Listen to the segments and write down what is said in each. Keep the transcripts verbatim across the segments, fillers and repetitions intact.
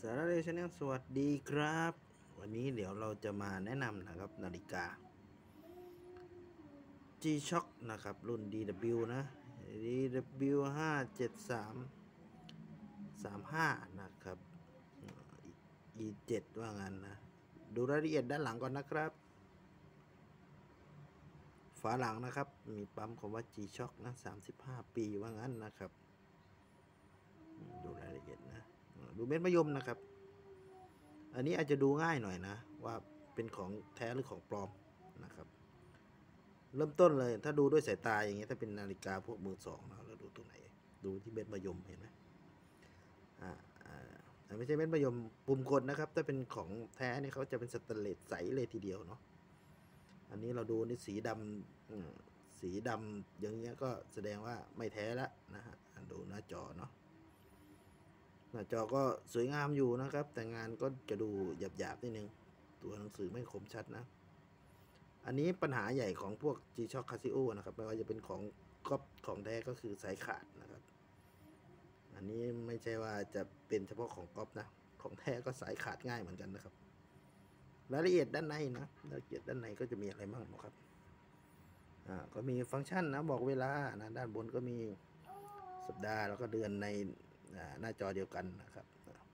สารเรชแนลสวัสดีครับวันนี้เดี๋ยวเราจะมาแนะนำนะครับนาฬิกา G-Shock นะครับรุ่น ดี ดับเบิลยู นะ ดี ดับเบิลยู ห้า เจ็ด สาม สาม ห้า นะครับ อี เจ็ด ว่างั้นนะดูรายละเอียดด้านหลังก่อนนะครับฝาหลังนะครับมีปั๊มคำว่า G-Shock นะสามสิบห้าปีว่างั้นนะครับดูรายละเอียดนะดูเม็ดมะยมนะครับอันนี้อาจจะดูง่ายหน่อยนะว่าเป็นของแท้หรือของปลอมนะครับเริ่มต้นเลยถ้าดูด้วยสายตาอย่างเงี้ยถ้าเป็นนาฬิกาพวกมือสองนะเราดูตรงไหนดูที่เม็ดมะยมเห็นไหมอ่าอ่าไม่ใช่เม็ดมะยมปุ่มกดนะครับถ้าเป็นของแท้นี่เขาจะเป็นสแตนเลสใสเลยทีเดียวเนาะอันนี้เราดูนี่สีดำสีดำอย่างเงี้ยก็แสดงว่าไม่แท้ละนะฮะดูหน้าจอเนาะหน้าจอก็สวยงามอยู่นะครับแต่งานก็จะดูหยาบๆนิดนึงตัวหนังสือไม่คมชัดนะอันนี้ปัญหาใหญ่ของพวก G-Shock Casio นะครับไม่ว่าจะเป็นของก๊อปของแท้ก็คือสายขาดนะครับอันนี้ไม่ใช่ว่าจะเป็นเฉพาะของก๊อปนะของแท้ก็สายขาดง่ายเหมือนกันนะครับรายละเอียดด้านในนะรายละเอียดด้านในก็จะมีอะไรบ้างนะครับอ่าก็มีฟังก์ชันนะบอกเวลานะด้านบนก็มีสัปดาห์แล้วก็เดือนในหน้าจอเดียวกันนะครับ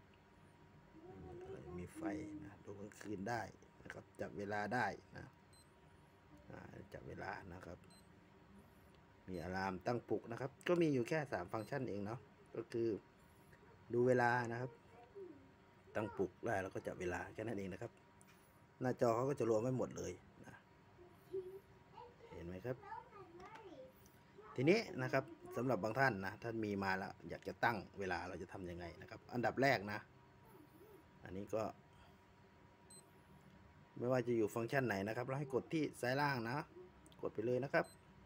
มีไฟนะดูกลางคืนได้นะครับจับเวลาได้นะจับเวลานะครับมีอะลามตั้งปลุกนะครับก็มีอยู่แค่สามฟังก์ชันเองเนาะก็คือดูเวลานะครับตั้งปลุกได้แล้วก็จับเวลาแค่นั้นเองนะครับหน้าจอเขาก็จะรวมไว้หมดเลยนะเห็นไหมครับทีนี้นะครับสำหรับบางท่านนะท่านมีมาแล้วอยากจะตั้งเวลาเราจะทำยังไงนะครับอันดับแรกนะอันนี้ก็ไม่ว่าจะอยู่ฟังก์ชันไหนนะครับเราให้กดที่ซ้ายล่างนะกดไปเลยนะครับ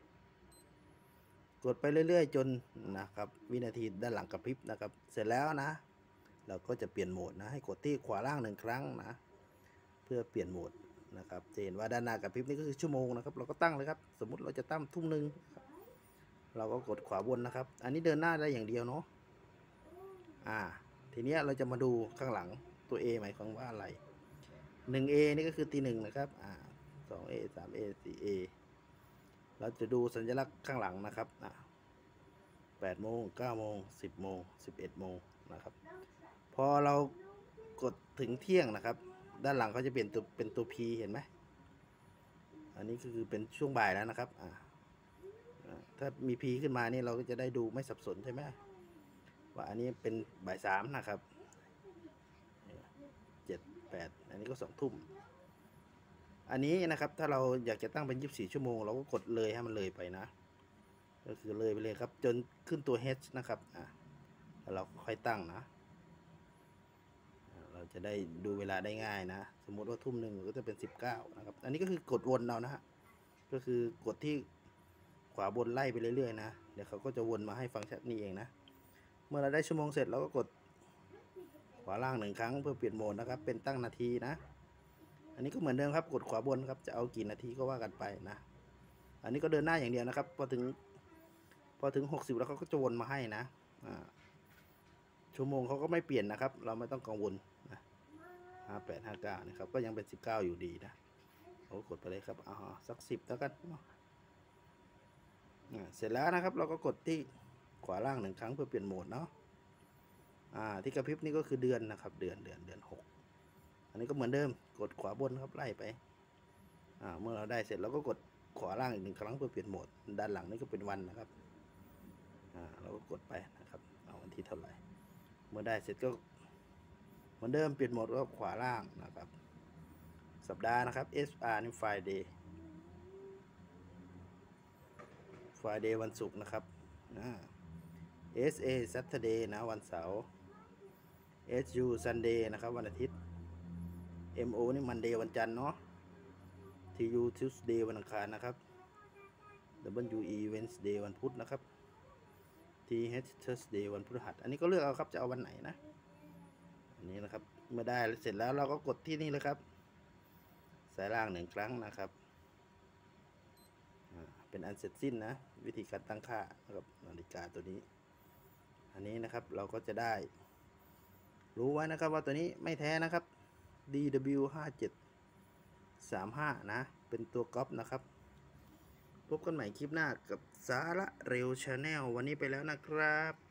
กดไปเรื่อยๆจนนะครับวินาทีด้านหลังกระพริบนะครับเสร็จแล้วนะเราก็จะเปลี่ยนโหมดนะให้กดที่ขวาล่างหนึ่งครั้งนะเพื่อเปลี่ยนโหมดนะครับจะเห็นว่าด้านหน้ากระพริบนี่ก็คือชั่วโมงนะครับเราก็ตั้งเลยครับสมมุติเราจะตั้งทุ่มหนึ่งเราก็กดขวาบนนะครับอันนี้เดินหน้าได้อย่างเดียวเนาะอ่าทีนี้เราจะมาดูข้างหลังตัว A หมายความว่าอะไร หนึ่ง เอ นี่ก็คือตีหนึ่งนะครับอ่าสอง เอ สาม เอ สี่ เอ เราจะดูสัญลักษณ์ข้างหลังนะครับอ่าแปดโมงเก้าโมงสิบโมงสิบเอ็ดโมงนะครับพอเรากดถึงเที่ยงนะครับด้านหลังเขาจะเปลี่ยนตัวเป็นตัว P เห็นไหมอันนี้ก็คือเป็นช่วงบ่ายแล้วนะครับอ่าถ้ามี P ขึ้นมานี่เราก็จะได้ดูไม่สับสนใช่ไหมว่าอันนี้เป็นบ่ายสามนะครับเจ็ด แปดอันนี้ก็สองทุ่มอันนี้นะครับถ้าเราอยากจะตั้งเป็นยี่สิบสี่ชั่วโมงเราก็กดเลยให้มันเลยไปนะก็คือเลยไปเลยครับจนขึ้นตัว H นะครับอ่าแล้วเราค่อยตั้งนะเราจะได้ดูเวลาได้ง่ายนะสมมติว่าทุ่มหนึ่งก็จะเป็นสิบเก้านะครับอันนี้ก็คือกดวนเรานะฮะก็คือกดที่ขวาบนไล่ไปเรื่อยๆนะเดี๋ยวเขาก็จะวนมาให้ฟังก์ชันนี้เองนะเมื่อเราได้ชั่วโมงเสร็จเราก็กดขวาล่างหนึ่งครั้งเพื่อเปลี่ยนโหมดนะครับเป็นตั้งนาทีนะอันนี้ก็เหมือนเดิมครับกดขวาบนครับจะเอากี่นาทีก็ว่ากันไปนะอันนี้ก็เดินหน้าอย่างเดียวนะครับพอถึงพอถึงหกสิบแล้วเขาก็จะวนมาให้นะชั่วโมงเขาก็ไม่เปลี่ยนนะครับเราไม่ต้องกังวลนะห้าแปดห้าเก้านะครับก็ยังเป็นสิบเก้าอยู่ดีนะเรากดไปเลยครับอ๋อสักสิบแล้วกันเสร็จแล้วนะครับเราก็กดที่ขวาล่างหนึ่งครั้งเพื่อเปลี่ยนโหมดเนาะอ่าที่กระพริบนี่ก็คือเดือนนะครับเดือนเดือนเดือนหกอันนี้ก็เหมือนเดิมกดขวาบนครับไล่ไปอ่าเมื่อเราได้เสร็จเราก็กดขวาล่างอีกหนึ่งครั้งเพื่อเปลี่ยนโหมดด้านหลังนี่ก็เป็นวันนะครับอ่าเราก็กดไปนะครับเอาวันที่เท่าไหร่เมื่อได้เสร็จก็เหมือนเดิมเปลี่ยนโหมดก็ขวาล่างนะครับสัปดาห์นะครับ เอส อาร์ นี่ Friday Friday วันศุกร์นะครับอ่า เอส เอ Saturday นะวันเสาร์ เอส ยู Sunday นะครับวันอาทิตย์ เอ็ม โอ นี่ Monday วันจันทร์เนาะ ที ยู Tuesday วันอังคารนะครับ ดับเบิลยู อี Wednesday วันพุธนะครับ ที เอช Thursday วันพฤหัสอันนี้ก็เลือกเอาครับจะเอาวันไหนนะอันนี้นะครับเมื่อได้เสร็จแล้วเราก็กดที่นี่เลยครับสายล่างหนึ่งครั้งนะครับเป็นอันเสร็จสิ้นนะวิธีการตั้งค่านะครับนาฬิกาตัวนี้อันนี้นะครับเราก็จะได้รู้ไว้นะครับว่าตัวนี้ไม่แท้นะครับ ดี ดับเบิลยู ห้าเจ็ดสามห้า นะ เป็นตัวก๊อปนะครับ พบกันใหม่คลิปหน้ากับสาระเร็วชาแนลวันนี้ไปแล้วนะครับ